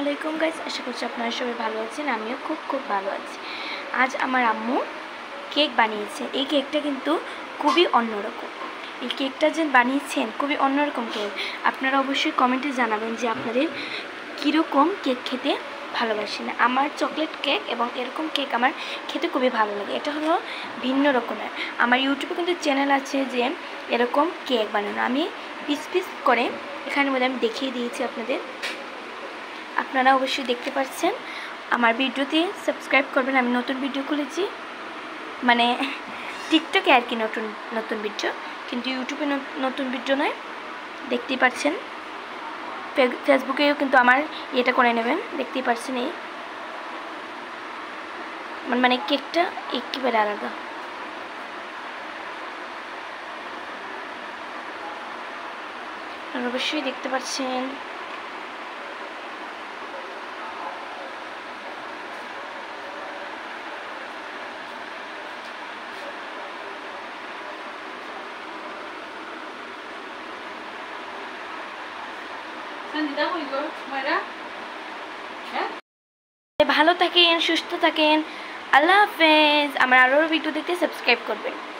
আলাইকুম গাইস, আশা করছি আপনারা সবাই ভালো আছেন। আমিও খুব খুব ভালো আছি। আজ আমার আম্মু কেক বানিয়েছে। এই কেকটা কিন্তু খুবই অন্যরকম। এই কেকটা যে বানিয়েছেন খুবই অন্যরকম কেক। আপনারা অবশ্যই কমেন্টে জানাবেন যে আপনাদের কীরকম কেক খেতে ভালোবাসেন। আমার চকলেট কেক এবং এরকম কেক আমার খেতে খুবই ভালো লাগে। এটা হলো ভিন্ন রকমের। আমার ইউটিউবে কিন্তু চ্যানেল আছে যে এরকম কেক বানানো। আমি পিস পিস করে এখানের মধ্যে আমি দেখিয়ে দিয়েছি আপনাদের। আপনারা অবশ্যই দেখতে পাচ্ছেন। আমার ভিডিওতে সাবস্ক্রাইব করবেন। আমি নতুন ভিডিও খুলেছি, মানে টিকটকে আর কি নতুন নতুন ভিডিও, কিন্তু ইউটিউবে নতুন ভিডিও নয়। দেখতেই পাচ্ছেন। ফেসবুকেও কিন্তু আমার এটা করে নেবেন, দেখতেই পাচ্ছেন। এই মানে কেকটা একেবারে আলাদা। আপনারা অবশ্যই দেখতে পাচ্ছেন। ভালো থাকেন, সুস্থ থাকেন। আল্লাহ হাফেজ। আমার আরও ভিডিও দেখতে সাবস্ক্রাইব করবেন।